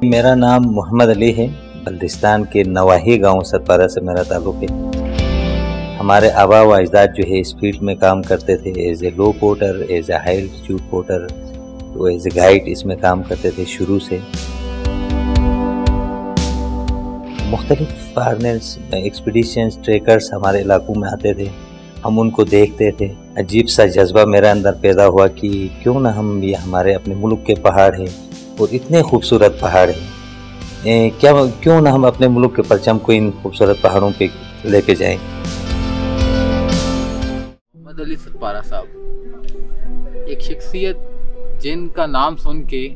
मेरा नाम मोहम्मद अली है। बल्दिस्तान के नवाही गांव सतपारा से मेरा ताल्लुक़ है। हमारे आबा व अजदाद जो है इस फील्ड में काम करते थे, as a low porter, as a high altitude porter, तो एज ए गाइड इसमें काम करते थे शुरू से। मुख्तलिफ फारनर्स, एक्सपीडिशंस, ट्रेकर्स हमारे इलाकों में आते थे, हम उनको देखते थे। अजीब सा जज्बा मेरे अंदर पैदा हुआ कि क्यों ना हम ये हमारे अपने मुल्क के पहाड़ हैं और इतने खूबसूरत पहाड़ हैं, क्यों ना हम अपने मुल्क के परचम को इन खूबसूरत पहाड़ों पे लेके जाएं। मोहम्मद अली सतपारा साहब एक शख्सियत जिनका नाम सुन के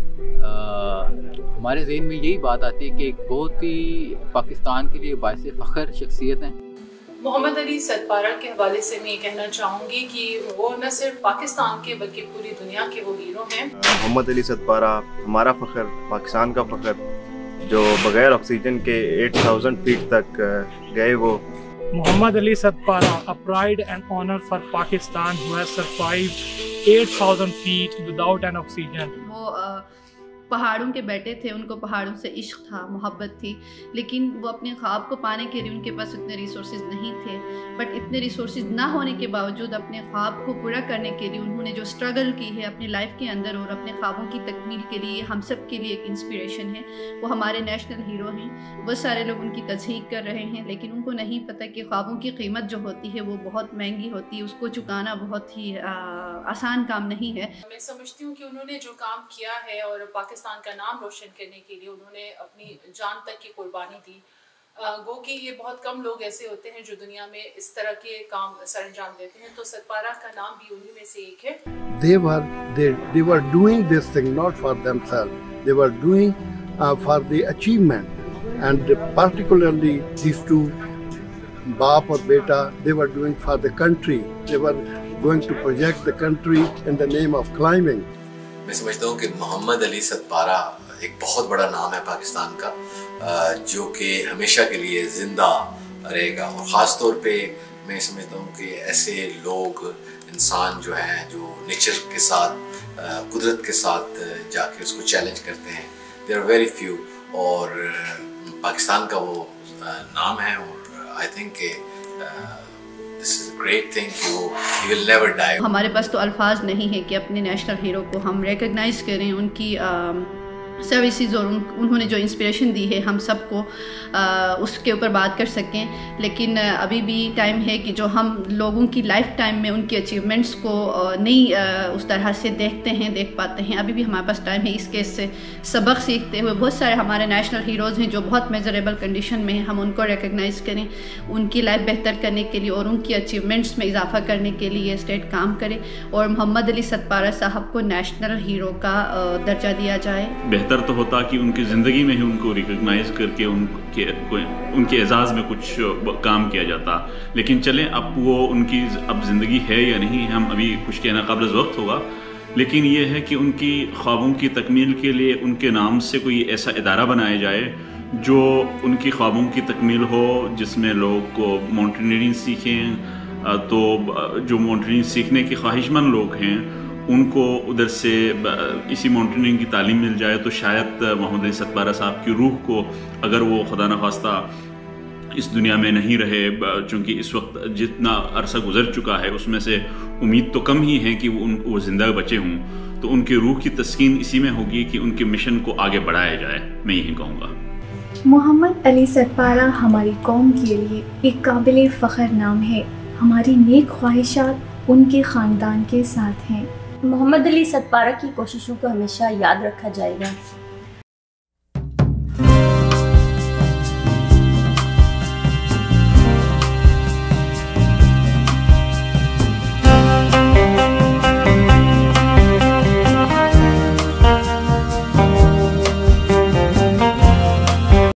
हमारे ज़हन में यही बात आती है कि एक बहुत ही पाकिस्तान के लिए बायस फ़ख्र शख्सियत हैं। मोहम्मद अली सतपारा के हवाले से मैं ये कहना चाहूँगी कि वो न सिर्फ पाकिस्तान के बल्कि पूरी दुनिया के वो हीरो हैं। मोहम्मद अली सतपारा हमारा फ़ख्र, पाकिस्तान का फ़ख्र, जो बग़ैर ऑक्सीजन के 8000 फीट तक गए वो। Muhammad Ali Satpara, a pride and honor for Pakistan who has survived 8,000 feet without an oxygen. वो पहाड़ों के बेटे थे, उनको पहाड़ों से इश्क था, मोहब्बत थी, लेकिन वो अपने ख्वाब को पाने के लिए उनके पास इतने रिसोर्सेज नहीं थे। बट इतने रिसोर्सेज ना होने के बावजूद अपने ख्वाब को पूरा करने के लिए उन्होंने जो स्ट्रगल की है अपनी लाइफ के अंदर और अपने ख्वाबों की तकमील के लिए हम सब के लिए एक इंस्पिरेशन है। वो हमारे नेशनल हीरो हैं। बहुत सारे लोग उनकी तज़हीक कर रहे हैं, लेकिन उनको नहीं पता कि ख्वाबों की कीमत जो होती है वो बहुत महंगी होती है, उसको चुकाना बहुत ही आसान काम नहीं है। मैं समझती हूँ कि उन्होंने जो काम किया है और पाकिस्तान का नाम रोशन करने के लिए उन्होंने अपनी जान तक की कुर्बानी दी। गो कि ये बहुत कम लोग ऐसे होते हैं जो दुनिया में इस तरह के काम सरअंजाम देते हैं, तो सतपारा का नाम भी उन्हीं में से एक है। They were doing this thing not for themselves. They were doing for the achievement, and particularly these two, baap और beta, they were doing for the country. They were going to project the country in the name of climbing. मैं समझता हूँ कि मोहम्मद अली सतपारा एक बहुत बड़ा नाम है पाकिस्तान का, जो कि हमेशा के लिए ज़िंदा रहेगा। और ख़ास तौर पे मैं समझता हूँ कि ऐसे लोग, इंसान जो हैं, जो नेचर के साथ, कुदरत के साथ जाके उसको चैलेंज करते हैं, दे आर वेरी फ्यू। और पाकिस्तान का वो नाम है, और I think This is a great thing. You will never die. हमारे पास तो अल्फाज नहीं है कि अपने नेशनल हीरो को हम रिकग्नाइज़ करें, उनकी सर्विसेज और उन्होंने जो इंस्पिरेशन दी है हम सबको उसके ऊपर बात कर सकें। लेकिन अभी भी टाइम है कि जो हम लोगों की लाइफ टाइम में उनकी अचीवमेंट्स को नहीं उस तरह से देख पाते हैं। अभी भी हमारे पास टाइम है इसके से सबक सीखते हुए। बहुत सारे हमारे नेशनल हीरोज़ हैं जो बहुत मेजरेबल कंडीशन में हैं, हम उनको रिकग्नाइज़ करें, उनकी लाइफ बेहतर करने के लिए और उनकी अचीवमेंट्स में इजाफा करने के लिए स्टेट काम करे और मोहम्मद अली सतपारा साहब को नेशनल हीरो का दर्जा दिया जाए। बेहतर तो होता कि उनकी ज़िंदगी में ही उनको रिकग्नाइज़ करके उनके एजाज़ में कुछ काम किया जाता। लेकिन चलें, अब वो उनकी अब ज़िंदगी है या नहीं, हम अभी कुछ कहना काबिल वक्त होगा। लेकिन ये है कि उनकी ख्वाबों की तकमील के लिए उनके नाम से कोई ऐसा इदारा बनाया जाए जो उनकी ख्वाबों की तकमील हो, जिसमें लोग को माउंटेनियरिंग सीखें। तो जो माउंटेनियरिंग सीखने के ख्वाहिशमंद लोग हैं उनको उधर से इसी माउंटेनियरिंग की तालीम मिल जाए, तो शायद मोहम्मद अली सतपारा साहब की रूह को, अगर वो खुदा न खास्ता इस दुनिया में नहीं रहे, चूँकि इस वक्त जितना अरसा गुजर चुका है उसमें से उम्मीद तो कम ही है कि वो ज़िंदा बचे हों, तो उनके रूह की तस्कीन इसी में होगी कि उनके मिशन को आगे बढ़ाया जाए। मैं यही कहूँगा। मोहम्मद अली सतपारा हमारी कौम के लिए एक काबिल फ़ख्र नाम है। हमारी नेक ख्वाहिशात उनके ख़ानदान के साथ हैं। मोहम्मद अली सतपारा की कोशिशों को हमेशा याद रखा जाएगा।